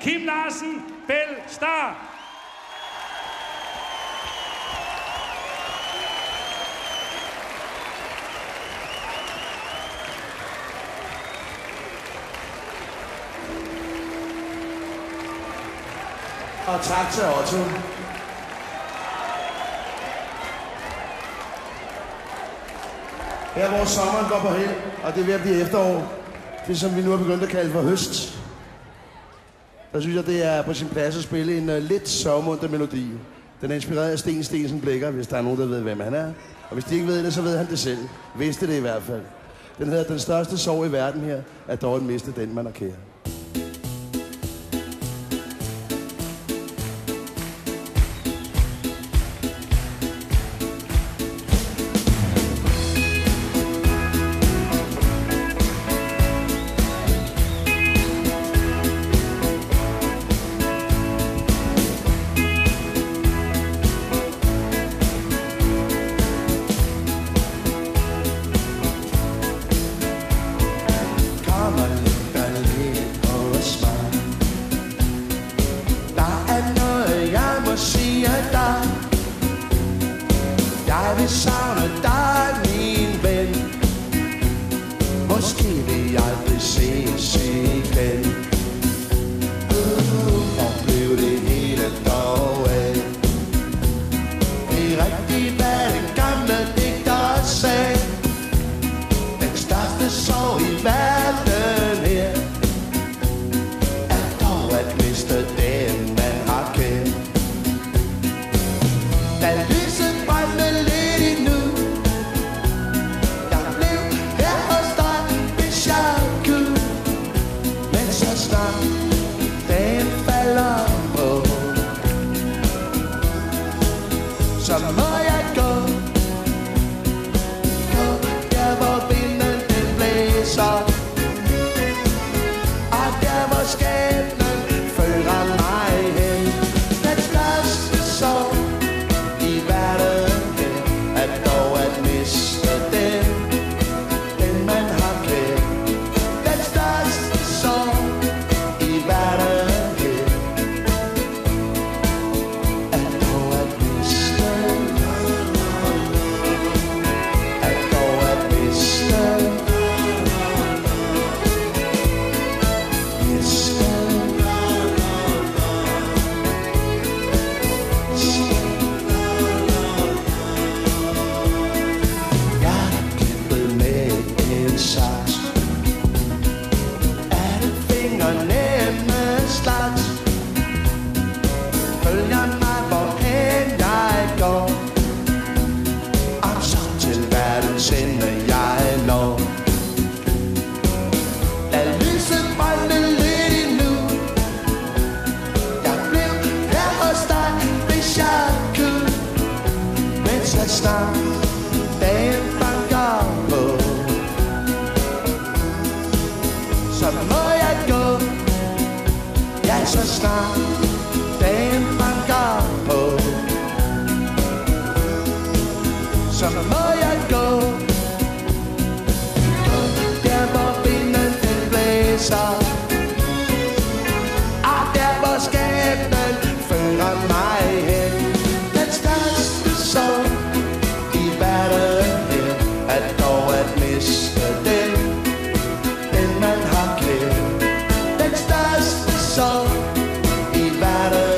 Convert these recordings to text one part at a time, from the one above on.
Kim Larsen, Bell Star. Og tak til Otto. Her hvor sommeren går på held, og det er ved at blive efterår. Det som vi nu har begyndt at kalde for høst. Der synes jeg, det er på sin plads at spille en lidt sørgmunter melodi. Den er inspireret af Sten Stensen Blikker, hvis der er nogen, der ved, hvem han er. Og hvis de ikke ved det, så ved han det selv. Vidste det i hvert fald. Den hedder Den største sorg i verden her, er dog at miste den, man er kære. Jeg vil savne dig, min ven. Måske vil jeg aldrig ses igen. Og blev det hele dog af. Det er rigtigt, hvad den gamle digter sagde. Den største sorg i verden her er dog at miste den, man har kendt. Da lyset brændte lidt endnu, jeg blev her hos dig, hvis jeg kunne. Men så snart dagen falder på, så må jeg gå der hvor vinden den blæser, og der hvor skæbnen fører mig hen. Den største sorg i verden er dog at miste den man har kendt. Den største sorg i verden er dog at miste, er dog at miste, følger mig, hvorhen jeg går, og så til verdens ende jeg når. Da lyset brændte lidt endnu, jeg blev her hos dig, hvis jeg kunne. Men så snart dagen banker på, så må jeg gå. Ja, så snart dagen banker på, så må jeg gå. Der hvor vinden den blæser, og der hvor skæbnen fører mig hen. Den største sorg i verden her er dog at miste den man har kendt. Den største sorg i verden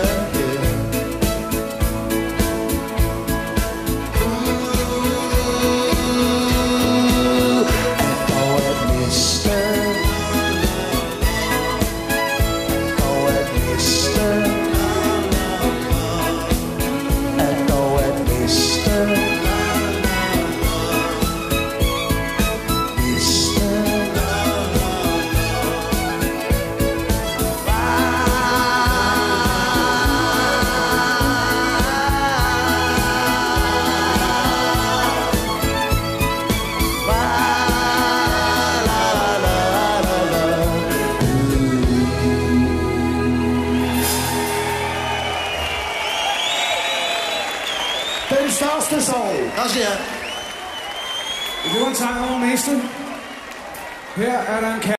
Den største sorg. Godt siger jeg. Det var en sang over næste. Her er der en